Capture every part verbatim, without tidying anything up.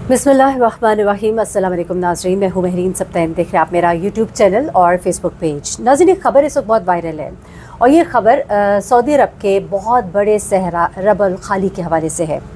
बिस्मिल्लाहिर्रहमानिर्रहीम। अस्सलाम वालेकुम नाज़रीन, मैं हूँ महरीन सबतैन। देख रहे हैं आप मेरा यूट्यूब चैनल और फेसबुक पेज। नाज़रीन, एक ख़बर इस वक्त बहुत वायरल है और ये ख़बर सऊदी अरब के बहुत बड़े सहरा रब अल खाली के हवाले से है।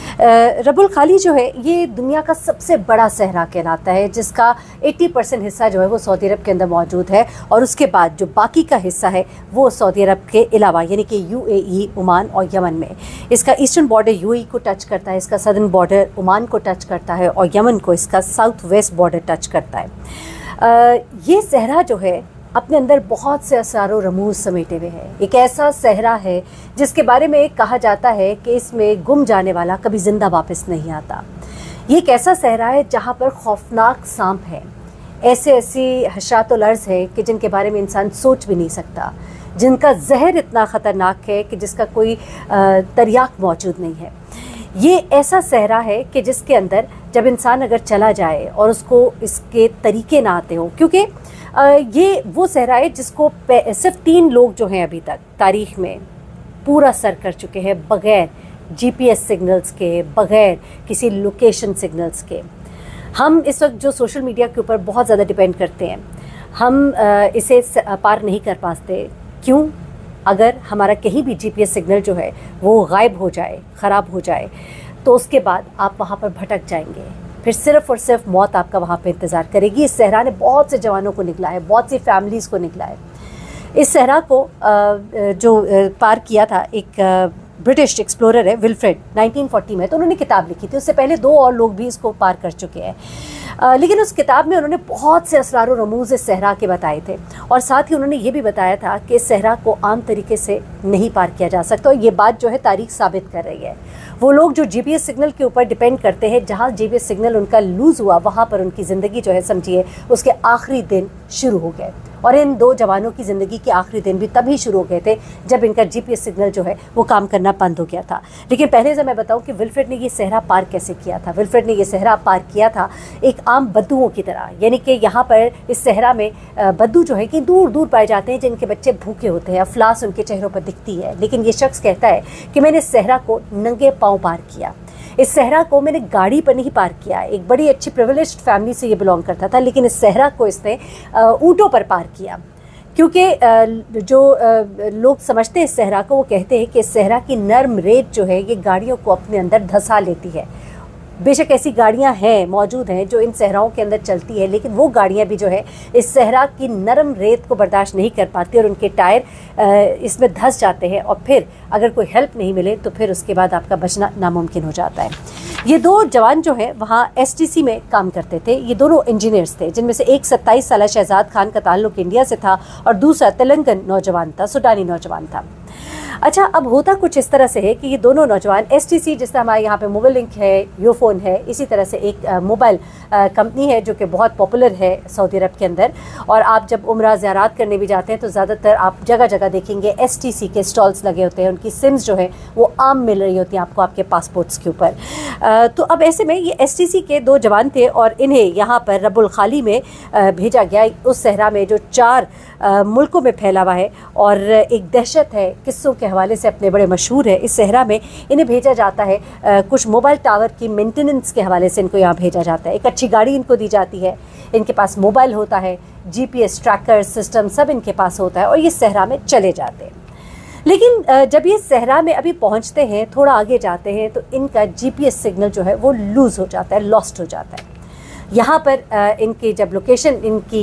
रब अल खाली जो है ये दुनिया का सबसे बड़ा सहरा कहलाता है, जिसका अस्सी परसेंट हिस्सा जो है वो सऊदी अरब के अंदर मौजूद है और उसके बाद जो बाकी का हिस्सा है वो सऊदी अरब के अलावा यानी कि यूएई, ओमान और यमन में। इसका ईस्टर्न बॉर्डर यूएई को टच करता है, इसका सदर्न बॉर्डर ओमान को टच करता है और यमन को इसका साउथ वेस्ट बॉर्डर टच करता है। आ, ये सहरा जो है अपने अंदर बहुत से असरार और रमूज समेटे हुए हैं। एक ऐसा सहरा है जिसके बारे में कहा जाता है कि इसमें गुम जाने वाला कभी ज़िंदा वापस नहीं आता। ये एक ऐसा सहरा है जहाँ पर खौफनाक सांप है, ऐसे ऐसी हशरातुल अर्ज़ है कि जिनके बारे में इंसान सोच भी नहीं सकता, जिनका जहर इतना ख़तरनाक है कि जिसका कोई तरियाक मौजूद नहीं है। ये ऐसा सहरा है कि जिसके अंदर जब इंसान अगर चला जाए और उसको इसके तरीके ना आते हों, क्योंकि ये वो सहरा है जिसको सिर्फ तीन लोग जो हैं अभी तक तारीख़ में पूरा सर कर चुके हैं, बग़ैर जीपीएस सिग्नल्स के, बग़ैर किसी लोकेशन सिग्नल्स के। हम इस वक्त जो सोशल मीडिया के ऊपर बहुत ज़्यादा डिपेंड करते हैं, हम इसे पार नहीं कर पाते। क्यों? अगर हमारा कहीं भी जीपीएस सिग्नल जो है वो गायब हो जाए, ख़राब हो जाए, तो उसके बाद आप वहाँ पर भटक जाएंगे, फिर सिर्फ और सिर्फ मौत आपका वहाँ पे इंतज़ार करेगी। इस सहरा ने बहुत से जवानों को निकला है, बहुत सी फैमिलीज़ को निकला है। इस सहरा को जो पार किया था एक ब्रिटिश एक्सप्लोरर है विल्फ्रेड, नाइनटीन फोर्टी में, तो उन्होंने किताब लिखी थी। उससे पहले दो और लोग भी इसको पार कर चुके हैं, लेकिन उस किताब में उन्होंने बहुत से असरार और रमूज़ इस सहरा के बताए थे और साथ ही उन्होंने ये भी बताया था कि इस सहरा को आम तरीके से नहीं पार किया जा सकता। और ये बात जो है तारीख साबित कर रही है। वो लोग जो जीपीएस सिग्नल के ऊपर डिपेंड करते हैं, जहाँ जीपीएस सिग्नल उनका लूज़ हुआ वहाँ पर उनकी ज़िंदगी जो है समझिए उसके आखिरी दिन शुरू हो गए। और इन दो जवानों की ज़िंदगी के आखिरी दिन भी तभी शुरू हो गए थे जब इनका जीपीएस सिग्नल जो है वो काम करना बंद हो गया था। लेकिन पहले से मैं बताऊं कि विल्फ्रेड ने ये सहरा पार कैसे किया था। विल्फ्रेड ने ये सहरा पार किया था एक आम बद्दुओं की तरह, यानी कि यहाँ पर इस सहरा में बद्दू जो है कि दूर दूर पाए जाते हैं, जिनके बच्चे भूखे होते हैं, अफलास उनके चेहरों पर दिखती है। लेकिन ये शख्स कहता है कि मैंने इस सहरा को नंगे पाँव पार किया। इस सहरा को मैंने गाड़ी पर नहीं पार किया। एक बड़ी अच्छी प्रिविलेज्ड फैमिली से ये बिलोंग करता था, लेकिन इस सहरा को इसने ऊँटों पर पार किया। क्योंकि जो लोग समझते हैं इस सहरा को, वो कहते हैं कि इस सहरा की नर्म रेत जो है ये गाड़ियों को अपने अंदर धंसा लेती है। बेशक ऐसी गाड़ियां हैं, मौजूद हैं जो इन सहराओं के अंदर चलती है, लेकिन वो गाड़ियां भी जो है इस सहरा की नरम रेत को बर्दाश्त नहीं कर पाती और उनके टायर इसमें धंस जाते हैं और फिर अगर कोई हेल्प नहीं मिले तो फिर उसके बाद आपका बचना नामुमकिन हो जाता है। ये दो जवान जो है वहाँ एसटीसी में काम करते थे। ये दोनों इंजीनियर्स थे, जिनमें से एक सत्ताईस साल शहजाद खान का ताल्लुक इंडिया से था और दूसरा तेलंगन नौजवान था, सुडानी नौजवान था। अच्छा, अब होता कुछ इस तरह से है कि ये दोनों नौजवान एसटीसी, जिससे हमारे यहाँ पे मोबाइल लिंक है, यूफोन है, इसी तरह से एक मोबाइल कंपनी है जो कि बहुत पॉपुलर है सऊदी अरब के अंदर। और आप जब उम्रा ज़ियारत करने भी जाते हैं तो ज़्यादातर आप जगह जगह देखेंगे एसटीसी के स्टॉल्स लगे होते हैं। उनकी सिम्स जो है वो आम मिल रही होती हैं आपको आपके पासपोर्ट्स के ऊपर। तो अब ऐसे में ये एसटीसी के दो जवान थे और इन्हें यहाँ पर रब अल खाली में भेजा गया, उस सहरा में जो चार मुल्कों में फैला हुआ है और एक दहशत है, किस्सों के हवाले से अपने बड़े मशहूर है। इस सहरा में इन्हें भेजा जाता है, कुछ मोबाइल टावर की मेंटेनेंस के हवाले से इनको यहाँ भेजा जाता है। एक अच्छी गाड़ी इनको दी जाती है, इनके पास मोबाइल होता है, जीपीएस ट्रैकर सिस्टम सब इनके पास होता है और ये सहरा में चले जाते हैं। लेकिन जब ये सहरा में अभी पहुँचते हैं, थोड़ा आगे जाते हैं, तो इनका जीपीएस सिग्नल जो है वो लूज़ हो जाता है, लॉस्ट हो जाता है। यहाँ पर इनकी जब लोकेशन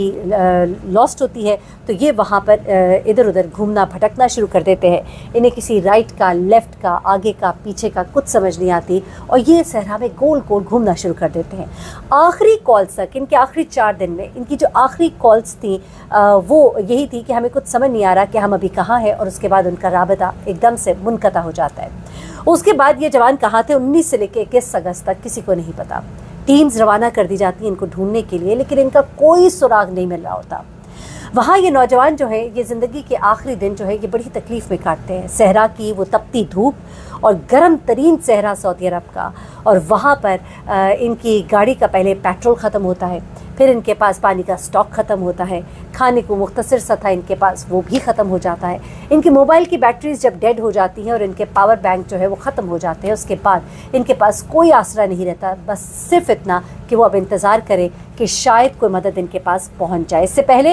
इनकी लॉस्ट होती है तो ये वहाँ पर इधर उधर घूमना भटकना शुरू कर देते हैं। इन्हें किसी राइट का, लेफ़्ट का, आगे का, पीछे का कुछ समझ नहीं आती और ये सहरा में गोल गोल घूमना शुरू कर देते हैं। आखिरी कॉल्स तक, इनके आखिरी चार दिन में इनकी जो आखिरी कॉल्स थी वो यही थी कि हमें कुछ समझ नहीं आ रहा कि हम अभी कहाँ हैं, और उसके बाद उनका राबता एकदम से मुनक़ता हो जाता है। उसके बाद ये जवान कहाँ थे उन्नीस से लेकर इक्कीस अगस्त तक किसी को नहीं पता। टीम्स रवाना कर दी जाती हैं इनको ढूंढने के लिए, लेकिन इनका कोई सुराग नहीं मिल रहा होता। वहाँ ये नौजवान जो है ये ज़िंदगी के आखिरी दिन जो है ये बड़ी तकलीफ़ में काटते हैं। सहरा की वो तपती धूप और गर्म तरीन सहरा सऊदी अरब का, और वहाँ पर इनकी गाड़ी का पहले पेट्रोल ख़त्म होता है, फिर इनके पास पानी का स्टॉक ख़त्म होता है, खाने को मुख्तसर सा था इनके पास वो भी ख़त्म हो जाता है। इनकी मोबाइल की बैटरीज जब डेड हो जाती हैं और इनके पावर बैंक जो है वो ख़त्म हो जाते हैं, उसके बाद इनके पास कोई आसरा नहीं रहता, बस सिर्फ इतना कि वो अब इंतज़ार करें कि शायद कोई मदद इनके पास पहुंच जाए। इससे पहले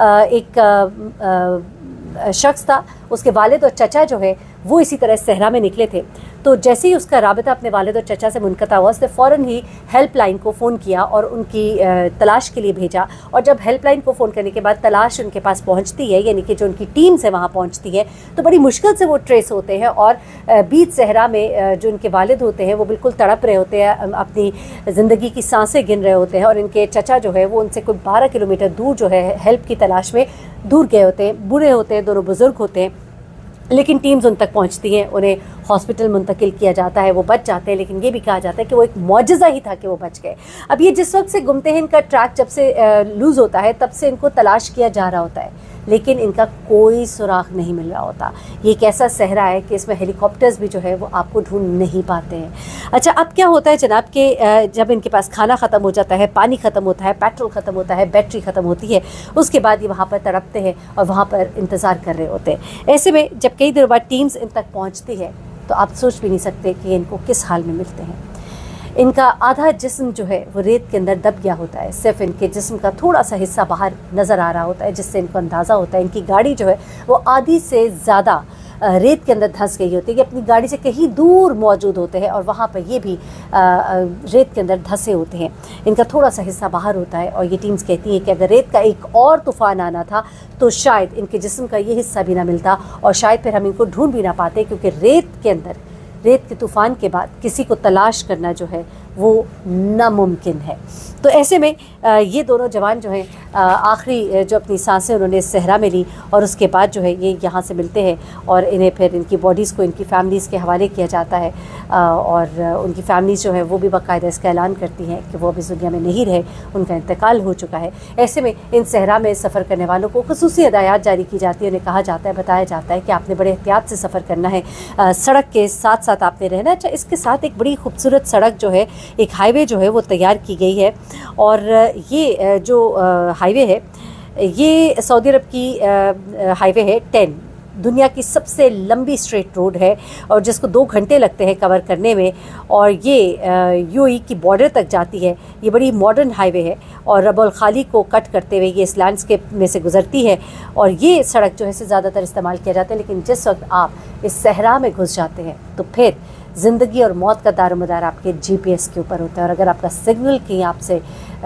एक शख्स था, उसके वालिद और चचा जो है वो इसी तरह सहरा में निकले थे। तो जैसे ही उसका राबिता अपने वालिद और चचा से मुनक़ता हुआ, उसने फ़ौरन ही हेल्पलाइन को फ़ोन किया और उनकी तलाश के लिए भेजा। और जब हेल्पलाइन को फ़ोन करने के बाद तलाश उनके पास पहुंचती है, यानी कि जो उनकी टीम से वहां पहुंचती है, तो बड़ी मुश्किल से वो ट्रेस होते हैं। और बीच सहरा में जो इनके वालिद होते हैं वो बिल्कुल तड़प रहे होते हैं, अपनी ज़िंदगी की सांसें गिन रहे होते हैं। और इनके चचा जो है वो उनसे कोई बारह किलोमीटर दूर जो है हेल्प की तलाश में दूर गए होते हैं। बूढ़े होते हैं, दोनों बुज़ुर्ग होते हैं, लेकिन टीम्स उन तक पहुंचती हैं, उन्हें हॉस्पिटल मुंतकिल किया जाता है, वो बच जाते हैं। लेकिन ये भी कहा जाता है कि वो एक मौजज़ा ही था कि वो बच गए। अब ये जिस वक्त से गुमते हैं, इनका ट्रैक जब से लूज़ होता है तब से इनको तलाश किया जा रहा होता है, लेकिन इनका कोई सुराग नहीं मिल रहा होता। ये एक ऐसा सहरा है कि इसमें हेलीकॉप्टर्स भी जो है वो आपको ढूंढ नहीं पाते हैं। अच्छा, अब क्या होता है जनाब कि जब इनके पास खाना ख़त्म हो जाता है, पानी ख़त्म होता है, पेट्रोल ख़त्म होता है, बैटरी ख़त्म होती है, उसके बाद ये वहाँ पर तड़पते हैं और वहाँ पर इंतज़ार कर रहे होते हैं। ऐसे में जब कई देर बाद टीम्स इन तक पहुँचती है तो आप सोच भी नहीं सकते कि इनको किस हाल में मिलते हैं। इनका आधा जिस्म जो है वो रेत के अंदर दब गया होता है, सिर्फ इनके जिस्म का थोड़ा सा हिस्सा बाहर नज़र आ रहा होता है, जिससे इनको अंदाज़ा होता है इनकी गाड़ी जो है वो आधी से ज़्यादा रेत के अंदर धंस गई होती है, कि अपनी गाड़ी से कहीं दूर मौजूद होते हैं और वहाँ पर ये भी रेत के अंदर धंसे होते हैं। इनका थोड़ा सा हिस्सा बाहर होता है और ये टीम्स कहती हैं कि अगर रेत का एक और तूफ़ान आना था तो शायद इनके जिस्म का ये हिस्सा भी ना मिलता और शायद फिर हम इनको ढूंढ भी ना पाते, क्योंकि रेत के अंदर, रेत के तूफ़ान के बाद किसी को तलाश करना जो है वो नामुमकिन है। तो ऐसे में ये दोनों जवान जो हैं आखिरी जो अपनी सांसें उन्होंने सहरा में ली और उसके बाद जो है ये यहाँ से मिलते हैं और इन्हें फिर इनकी बॉडीज़ को इनकी फ़ैमिलीज़ के हवाले किया जाता है। और उनकी फ़ैमिलीज़ जो है वो भी बाकायदा इसका ऐलान करती हैं कि वो अब इस दुनिया में नहीं रहे, उनका इंतकाल हो चुका है। ऐसे में इन सहरा में सफ़र करने वालों को ख़ुसूसी हिदायत जारी की जाती है, उन्हें कहा जाता है, बताया जाता है कि आपने बड़े एहतियात से सफ़र करना है, सड़क के साथ साथ आपने रहना। अच्छा, इसके साथ एक बड़ी खूबसूरत सड़क जो है, एक हाईवे जो है वो तैयार की गई है। और ये जो हाईवे है ये सऊदी अरब की हाईवे है टेन, दुनिया की सबसे लंबी स्ट्रेट रोड है और जिसको दो घंटे लगते हैं कवर करने में, और ये यूएई की बॉर्डर तक जाती है। ये बड़ी मॉडर्न हाईवे है और रबुल खाली को कट करते हुए ये इस लैंडस्केप में से गुजरती है और ये सड़क जो है से ज़्यादातर इस्तेमाल किया जाता है। लेकिन जिस वक्त आप इस सहरा में घुस जाते हैं तो फिर ज़िंदगी और मौत का दारोमदार आपके जीपीएस के ऊपर होता है। और अगर आपका सिग्नल कहीं आपसे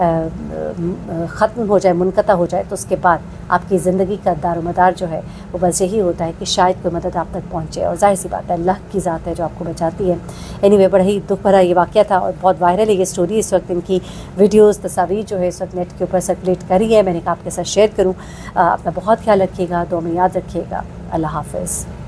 ख़त्म हो जाए, मुनक़ता हो जाए, तो उसके बाद आपकी ज़िंदगी का दारोमदार जो है वो बस यही होता है कि शायद कोई मदद आप तक पहुँचे। और जाहिर सी बात है अल्लाह की ज़ात है जो आपको बचाती है। एनीवे, बड़ा ही दुख भरा ये वाक़या था और बहुत वायरल है ये स्टोरी। इस वक्त इनकी वीडियोज़, तस्वीर जो है इस वक्त नेट के ऊपर सर्कुलेट करी है, मैंने कहा आपके साथ शेयर करूँ। अपना बहुत ख्याल रखिएगा, दुआ में याद रखिएगा। अल्लाह हाफ़िज़।